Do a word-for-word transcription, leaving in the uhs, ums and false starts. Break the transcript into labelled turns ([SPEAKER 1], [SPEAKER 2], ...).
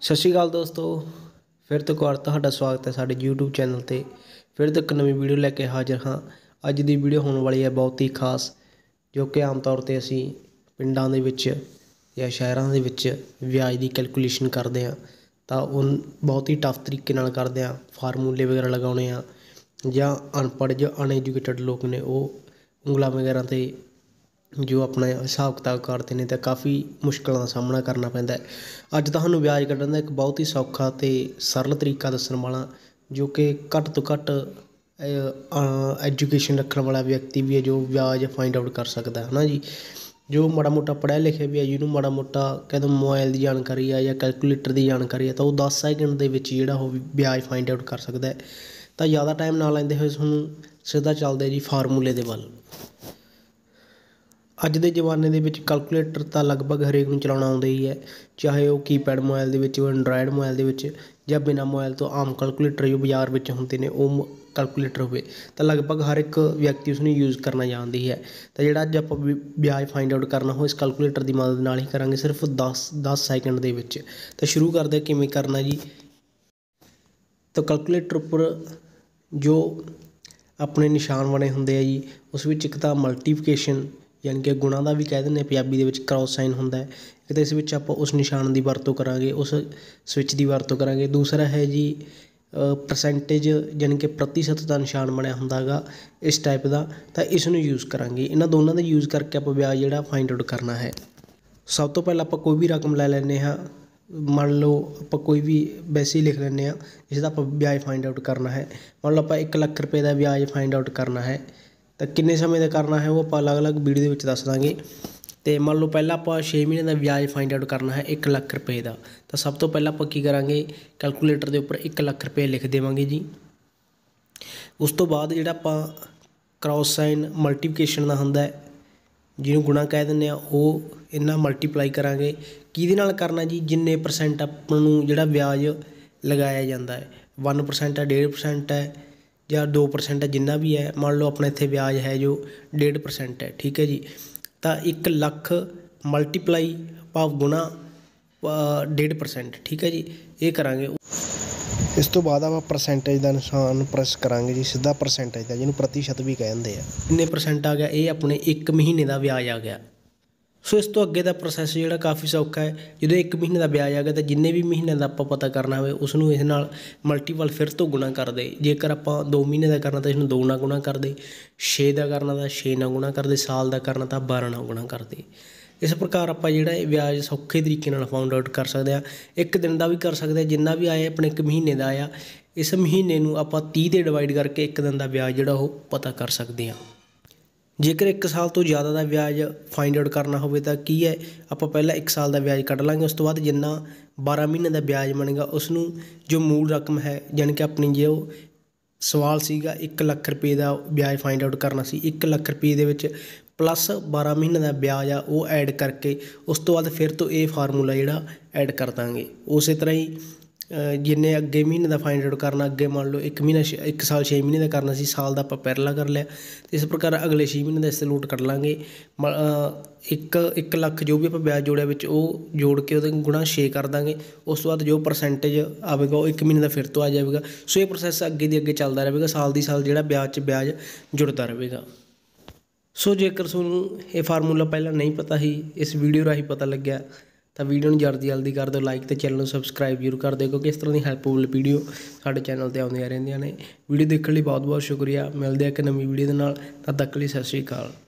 [SPEAKER 1] सत श्री अकाल दोस्तों, फिर तो एक बार तुहाडा स्वागत है साडे यूट्यूब चैनल ते। फिर तो एक नवी वीडियो लैके हाज़र हाँ। अज दी वीडियो होने वाली है बहुत ही खास, जो कि आम तौर पर असी पिंडां दे विच या शहरां दे विच ब्याज की कैलकुलेशन करते हैं तो उन बहुत ही टफ तरीके नाल करते हैं। फार्मूले वगैरह लगाने या अनपढ़ जो अनएजुकेटेड लोग ने वो उंगलों वगैरह ते जो अपना हिसाब किताब करते हैं तो काफ़ी मुश्किलों का सामना करना पैंदा है। अज तुहानूं ब्याज कड्ढण दा एक बहुत ही सौखा ते सरल तरीका दस्सण वाला, जो कि घट तो घट एजुकेशन रखने वाला व्यक्ति भी है जो ब्याज फाइंड आउट कर सकता है ना जी। जो माड़ा मोटा पढ़िया लिखिया भी है, जिन्होंने माड़ा मोटा कहते मोबाइल की जानकारी है या कैलकुलेटर की जानकारी है, तो वह दस सैकेंड के जिहड़ा वो ब्याज फाइंड आउट कर सकता है। तो ज़्यादा टाइम ना लैंदे होए तुहानूं सीधा चलदे जी फार्मूले दे वल। अज के जमाने दे विच कैलकुलेटर तो लगभग हरेक नूं चलाउणा आउंदा ही है, चाहे वो कीपैड मोबाइल दे विच, एंड्रॉयड मोबाइल दे विच या बिना मोबाइल तो आम कैलकुलेटर जो बाज़ार में होंदे ने वो कैलकुलेटर होवे तो लगभग हर एक व्यक्ति उसनूं यूज़ करना जानती है। तो जिहड़ा अज आपां ब्याज फाइंड आउट करना हो इस कैलकुलेटर की मदद नाल ही करांगे, सिर्फ दस दस सैकेंड दे विच। तो शुरू करदे किवें करना जी। तो कैलकुलेटर उपर जो अपने निशान बने होंदे आ जी, उस विच एक तां मल्टीप्लिकेशन यानी कि गुणा का भी कह देंगे पंजाबी दे विच क्रॉस साइन होंदा है। एक इस विच आपां उस निशान की वरतों करांगे, उस स्विच की वरतों करांगे। दूसरा है जी परसेंटेज यानी कि प्रतिशत का निशान बनया होंदा गा इस टाइप का, तो इसनूं यूज़ करांगे। इन्हां दोनों का यूज़ करके आपां ब्याज जिहड़ा फाइंड आउट करना है। सब तो पहले आपां कोई भी रकम लै लैंदे हाँ, मान लो आपां कोई भी वैसे ही लिख लैंदे हाँ जिसदा आपां ब्याज फाइंड आउट करना है। मान लो आपां एक लख रुपये का ब्याज फाइंड आउट करना है, तो किन्ने समय का करना है वो आप अलग अलग वीडियो दे विच दस दांगे। तो मान लो पहला आप छे महीने का ब्याज फाइंड आउट करना है एक लख रुपये का, तो सब तो पहला आप की करांगे कैलकुलेटर के उपर एक लख रुपये लिख देवांगे जी। उस तो बाद जिहड़ा आपां क्रॉस साइन मल्टीप्लिकेशन का हुंदा है, जिन्हों गुणा कह दिंदे आ, वो इन्ना मल्टीप्लाई करांगे। किहदे नाल करना जी, जिन्ने परसेंट आपां नूं जिहड़ा ब्याज लगाया जाता है, वन परसेंट है, डेढ़ परसेंट है या दो परसेंट है, जिन्ना भी है। मान लो अपने इत्थे ब्याज है जो डेढ़ परसेंट है, ठीक है जी। तो एक लख मल्टीप्लाई भाव गुणा डेढ़ परसेंट, ठीक है जी, ये करांगे। इस तो बाद आप परसेंटेज का निशान प्रेस करांगे जी, सीधा परसेंटेज का, जिन्होंने प्रतिशत भी कह दिंदे आ। कितने परसेंट आ गया, ये अपने एक महीने का ब्याज आ गया। सो इस तो अगे का प्रोसैस जिहड़ा काफ़ी सौखा है। जो एक महीने का ब्याज आ गया तो जिन्ने भी महीने का आपां पता करना हो उसनूं इस नाल मल्टीपल फिर तो गुणा कर दे। जेकर आपां दो महीने का करना तो इसनूं दो नाल गुणा कर दे, छे का करना तो छे नाल गुणा कर दे, साल का करना तो बारह नाल गुणा कर दे। इस प्रकार आपां जिहड़ा ब्याज सौखे तरीके नाल फाउंड आउट कर सकते हैं। एक दिन का भी कर सकते हैं, जिन्ना भी आया अपने एक महीने का आया, इस महीने नूं आपां तीह ते डिवाइड करके एक दिन का ब्याज जिहड़ा वो पता कर सकते हैं। जेकर एक साल तो ज़्यादा का ब्याज फाइंड आउट करना हो तो की है, आप पहला एक साल का ब्याज कढ़ लाँगे, उस तो बाद जिन्ना बारह महीने का ब्याज बनेगा उसनूं जो मूल रकम है यानी कि अपनी जो सवाल सीगा एक लख रुपये का ब्याज फाइंड आउट करना सी, एक लख रुपये दे विच प्लस बारह महीने का ब्याज आ वो ऐड करके उस तो बाद फिर तो ये फार्मूला जिहड़ा ऐड कर देंगे। उस तरह ही जिन्ने अगे महीने का फाइंड आउट करना, अगे मान लो एक महीना एक साल छे महीने का करना सी, साल का आप पहला कर लिया, तो इस प्रकार अगले छे महीने का इस लूट कट लाँगे। एक एक लख जो भी आप ब्याज जोड़िया विच वो जोड़ के वो गुणा छे कर देंगे। उस तो बाद जो परसेंटेज आएगा वो एक महीने का फिर तो आ जाएगा। सो ये प्रोसैस अगे दी अगे चलता रहेगा, साल दी साल जिहड़ा ब्याज च ब्याज जुड़ता रहेगा। सो जेकर तुहानूं ये फार्मूला पहला नहीं पता ही, इस वीडियो राही पता लग्या तो वीडियो में जल्दी जल्दी कर दो लाइक, तो चैनल सबसक्राइब जरूर कर दो, क्योंकि इस तरह की हैल्पफुल वीडियो साडे चैनल पर आउंदियां रहिंदियां ने। वीडियो देखने लिए बहुत बहुत शुक्रिया। मिलते हैं एक नवीं वीडियो के नाल, तद तक लिए सत श्री अकाल।